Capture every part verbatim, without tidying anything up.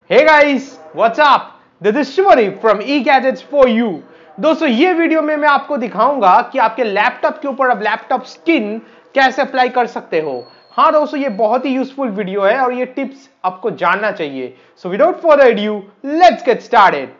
Hey guys, what's up? This is Shivani from E-Gadgets for you. दोस्तों ये video में मैं आपको दिखाऊंगा कि आपके लैपटॉप के ऊपर आप लैपटॉप स्किन कैसे अप्लाई कर सकते हो। हाँ दोस्तों, ये बहुत ही यूजफुल वीडियो है और ये टिप्स आपको जानना चाहिए। So without further adieu, let's get started.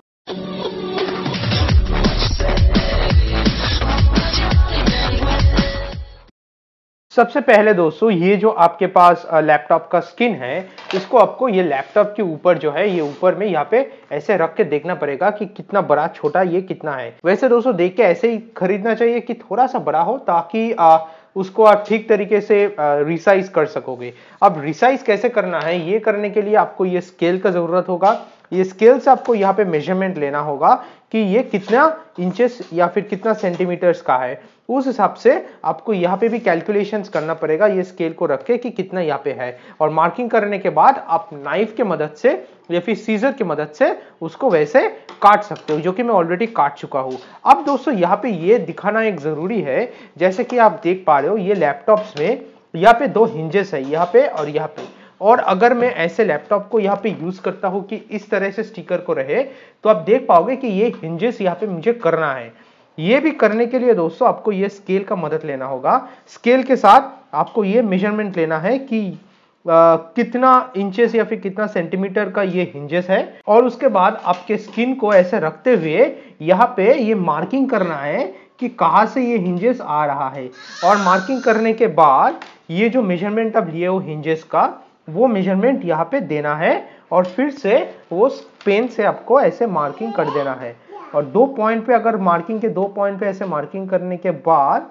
सबसे पहले दोस्तों, ये जो आपके पास लैपटॉप का स्किन है, इसको आपको ये लैपटॉप के ऊपर जो है, ये ऊपर में यहाँ पे ऐसे रख के देखना पड़ेगा कि कितना बड़ा छोटा ये कितना है। वैसे दोस्तों देख के ऐसे ही खरीदना चाहिए कि थोड़ा सा बड़ा हो, ताकि आ, उसको आप ठीक तरीके से रिसाइज कर सकोगे। अब रिसाइज कैसे करना है, ये करने के लिए आपको ये स्केल का जरूरत होगा। ये स्केल से आपको यहाँ पे मेजरमेंट लेना होगा कि ये कितना इंचेस या फिर कितना सेंटीमीटर्स का है। उस हिसाब से आपको यहाँ पे भी कैलकुलेशंस करना पड़ेगा, ये स्केल को रख के कि कितना यहाँ पे है। और मार्किंग करने के बाद आप नाइफ के मदद से या फिर सीजर की मदद से उसको वैसे काट सकते हो, जो कि मैं ऑलरेडी काट चुका हूँ। अब दोस्तों यहाँ पे ये दिखाना एक जरूरी है, जैसे कि आप देख पा रहे हो ये लैपटॉप्स में यहाँ पे दो हिंजेस है, यहाँ पे और यहाँ पे। और अगर मैं ऐसे लैपटॉप को यहाँ पे यूज करता हूँ कि इस तरह से स्टिकर को रहे, तो आप देख पाओगे कि ये हिंजेस यहाँ पे मुझे करना है। ये भी करने के लिए दोस्तों आपको ये स्केल का मदद लेना होगा। स्केल के साथ आपको ये मेजरमेंट लेना है कि आ, कितना इंचेस या फिर कितना सेंटीमीटर का ये हिंजेस है। और उसके बाद आपके स्किन को ऐसे रखते हुए यहाँ पे ये मार्किंग करना है कि कहां से ये हिंजेस आ रहा है। और मार्किंग करने के बाद ये जो मेजरमेंट आप लिए हो हिंजेस का, वो मेजरमेंट यहाँ पे देना है और फिर से वो पेन से आपको ऐसे मार्किंग कर देना है। और दो पॉइंट पे, अगर मार्किंग के दो पॉइंट पे ऐसे मार्किंग करने के बाद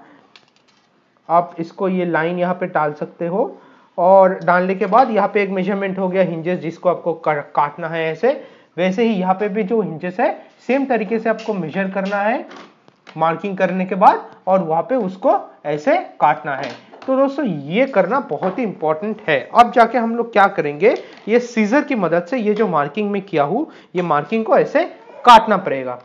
आप इसको ये लाइन यहाँ पे डाल सकते हो। और डालने के बाद यहाँ पे एक मेजरमेंट हो गया हिंजेस, जिसको आपको काटना है ऐसे। वैसे ही यहाँ पे भी जो हिंजेस है सेम तरीके से आपको मेजर करना है मार्किंग करने के बाद, और वहां पे उसको ऐसे काटना है। तो दोस्तों ये करना बहुत ही इंपॉर्टेंट है। अब जाके हम लोग क्या करेंगे, ये सीजर की मदद से ये जो मार्किंग में किया हूं, ये मार्किंग को ऐसे काटना पड़ेगा।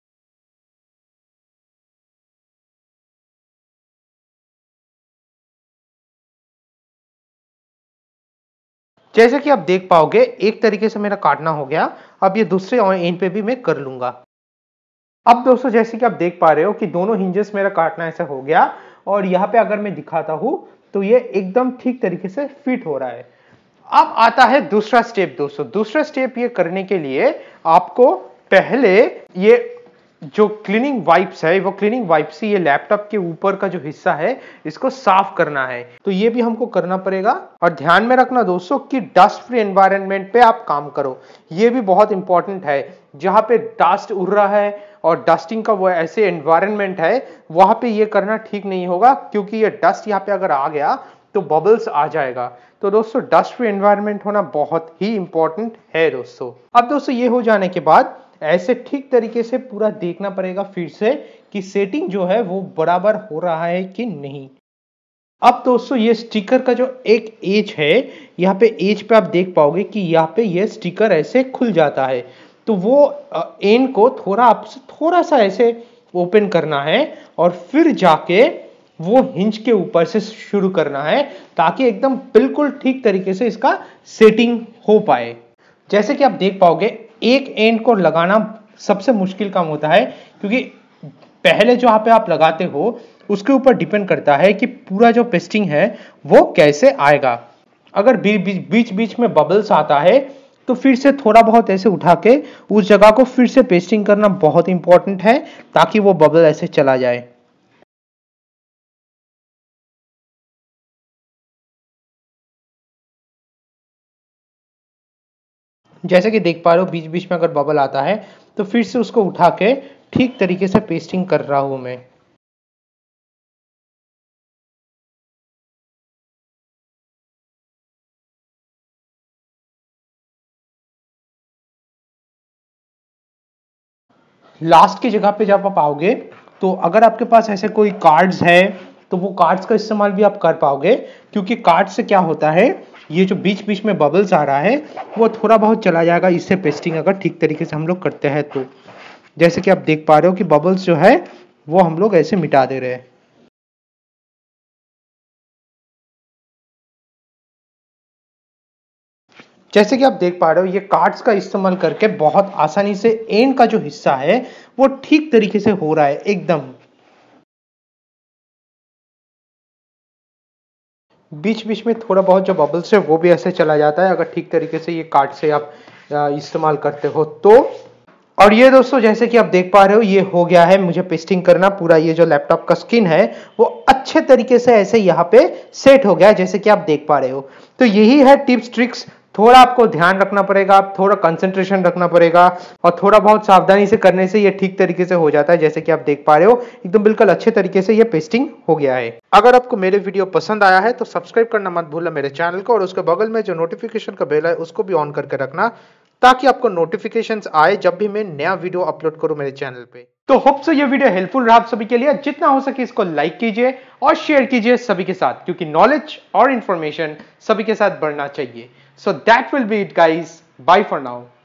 जैसे कि आप देख पाओगे एक तरीके से मेरा काटना हो गया। अब ये दूसरे एंड पे भी मैं कर लूंगा। अब दोस्तों जैसे कि आप देख पा रहे हो कि दोनों हिंजेस मेरा काटना ऐसा हो गया। और यहाँ पे अगर मैं दिखाता हूं तो ये एकदम ठीक तरीके से फिट हो रहा है। अब आता है दूसरा स्टेप दोस्तों। दूसरा स्टेप ये करने के लिए आपको पहले ये जो क्लीनिंग वाइप्स है, वो क्लीनिंग वाइप से ये लैपटॉप के ऊपर का जो हिस्सा है इसको साफ करना है। तो ये भी हमको करना पड़ेगा। और ध्यान में रखना दोस्तों कि डस्ट फ्री एनवायरनमेंट पे आप काम करो। ये भी बहुत इंपॉर्टेंट है। जहां पे डस्ट उड़ रहा है और डस्टिंग का वो ऐसे एनवायरनमेंट है, वहां पे ये करना ठीक नहीं होगा, क्योंकि ये डस्ट यहाँ पे अगर आ गया तो बबल्स आ जाएगा। तो दोस्तों डस्ट फ्री एनवायरनमेंट होना बहुत ही इंपॉर्टेंट है दोस्तों। अब दोस्तों ये हो जाने के बाद ऐसे ठीक तरीके से पूरा देखना पड़ेगा फिर से कि सेटिंग जो है वो बराबर हो रहा है कि नहीं। अब दोस्तों ये स्टिकर का जो एक एज है, यहाँ पे एज पे आप देख पाओगे कि यहाँ पे ये स्टिकर ऐसे खुल जाता है। तो वो एंड को थोड़ा आपसे थोड़ा सा ऐसे ओपन करना है और फिर जाके वो हिंज के ऊपर से शुरू करना है, ताकि एकदम बिल्कुल ठीक तरीके से इसका सेटिंग हो पाए। जैसे कि आप देख पाओगे एक एंड को लगाना सबसे मुश्किल काम होता है, क्योंकि पहले जो यहाँ पे आप लगाते हो उसके ऊपर डिपेंड करता है कि पूरा जो पेस्टिंग है वो कैसे आएगा। अगर बीच बीच में बबल्स आता है तो फिर से थोड़ा बहुत ऐसे उठा के उस जगह को फिर से पेस्टिंग करना बहुत इंपॉर्टेंट है, ताकि वो बबल ऐसे चला जाए। जैसे कि देख पा रहे हो बीच बीच में अगर बबल आता है तो फिर से उसको उठा के ठीक तरीके से पेस्टिंग कर रहा हूं मैं। लास्ट की जगह पे जब आप आओगे तो अगर आपके पास ऐसे कोई कार्ड्स है तो वो कार्ड्स का इस्तेमाल भी आप कर पाओगे, क्योंकि कार्ड से क्या होता है, ये जो बीच बीच में बबल्स आ रहा है वो थोड़ा बहुत चला जाएगा इससे पेस्टिंग अगर ठीक तरीके से हम लोग करते हैं तो। जैसे कि आप देख पा रहे हो कि बबल्स जो है वो हम लोग ऐसे मिटा दे रहे हैं। जैसे कि आप देख पा रहे हो ये कार्ड्स का इस्तेमाल करके बहुत आसानी से एंड का जो हिस्सा है वो ठीक तरीके से हो रहा है एकदम। बीच बीच में थोड़ा बहुत जो बबल्स है वो भी ऐसे चला जाता है अगर ठीक तरीके से ये कार्ड से आप इस्तेमाल करते हो तो। और ये दोस्तों जैसे कि आप देख पा रहे हो ये हो गया है मुझे पेस्टिंग करना पूरा। ये जो लैपटॉप का स्किन है वो अच्छे तरीके से ऐसे यहाँ पे सेट हो गया है जैसे कि आप देख पा रहे हो। तो यही है टिप्स ट्रिक्स। थोड़ा आपको ध्यान रखना पड़ेगा, थोड़ा कंसंट्रेशन रखना पड़ेगा और थोड़ा बहुत सावधानी से करने से ये ठीक तरीके से हो जाता है। जैसे कि आप देख पा रहे हो एकदम बिल्कुल अच्छे तरीके से ये पेस्टिंग हो गया है। अगर आपको मेरे वीडियो पसंद आया है तो सब्सक्राइब करना मत भूलना मेरे चैनल को और उसके बगल में जो नोटिफिकेशन का बेल है उसको भी ऑन करके रखना ताकि आपको नोटिफिकेशंस आए जब भी मैं नया वीडियो अपलोड करूं मेरे चैनल पे। तो होप सो ये वीडियो हेल्पफुल रहा आप सभी के लिए। जितना हो सके इसको लाइक कीजिए और शेयर कीजिए सभी के साथ क्योंकि नॉलेज और इंफॉर्मेशन सभी के साथ बढ़ना चाहिए। So that will be it guys, bye for now.